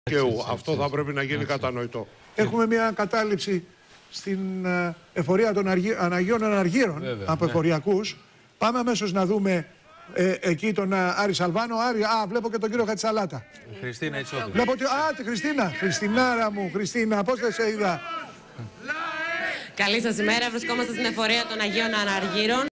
δικαίου. Αυτό θα πρέπει να γίνει κατανοητό. Έχουμε μια κατάληψη στην εφορία των Αναγίων Αναργύρων από εφοριακούς. Πάμε αμέσως να δούμε εκεί τον Άρη Σαλβάνο. Άρη, βλέπω και τον κύριο Χατσαλάτα. Χριστίνα, έτσι όντως. Βλέπω ότι, τη Χριστίνα. Χριστινάρα μου, Χριστίνα, πώς δεν σε είδα. Καλή σας ημέρα, βρισκόμαστε στην εφορία των Αγίων Αναργύρων.